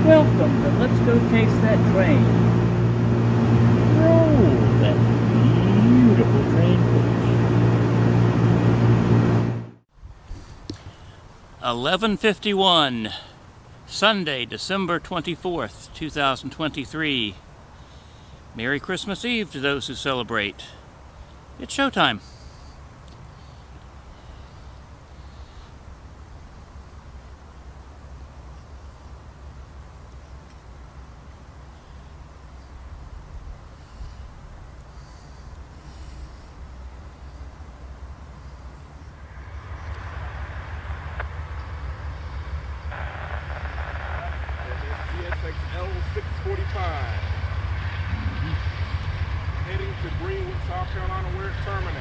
Welcome to Let's Go Chase That Train. Roll that beautiful train coach. 11:51, Sunday, December 24th, 2023. Merry Christmas Eve to those who celebrate. It's showtime. CSX L645 heading to Greenwood, South Carolina, where it terminates.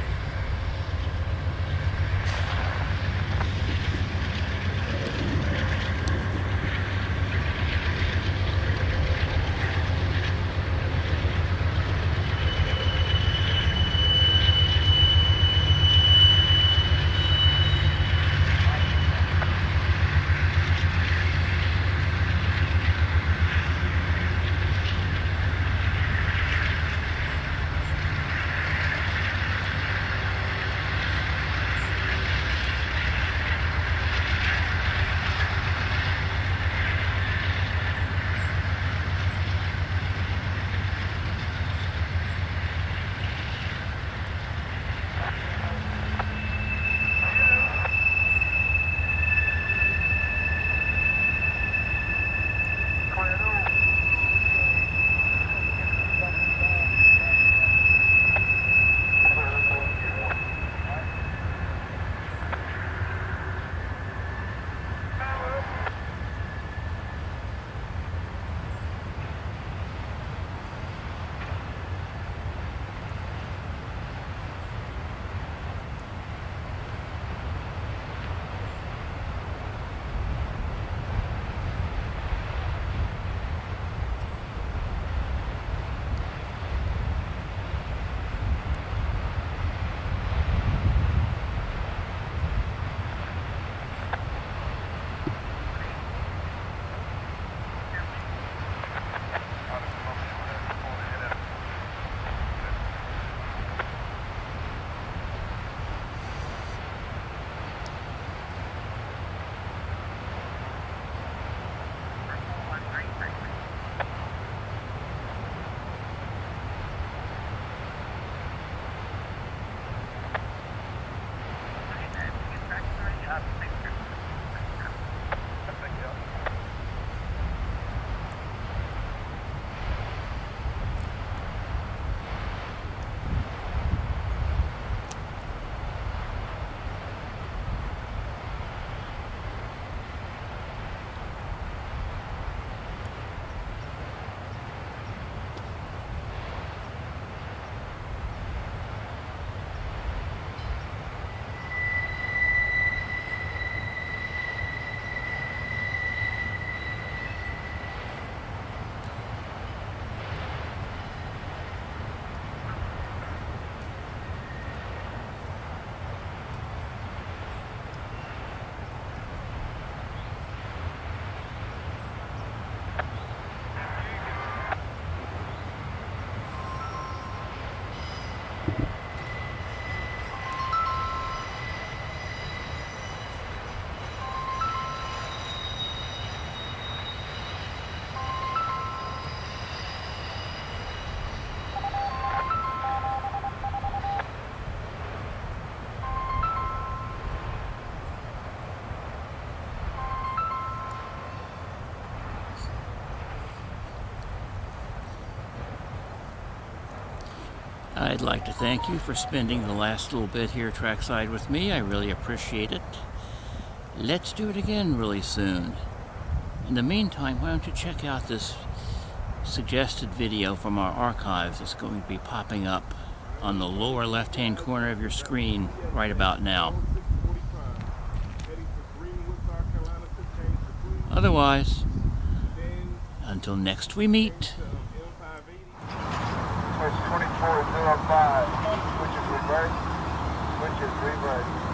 I'd like to thank you for spending the last little bit here trackside with me. I really appreciate it. Let's do it again really soon. In the meantime, why don't you check out this suggested video from our archives that's going to be popping up on the lower left-hand corner of your screen right about now. Otherwise, until next we meet. Switch 2405, which is reverse,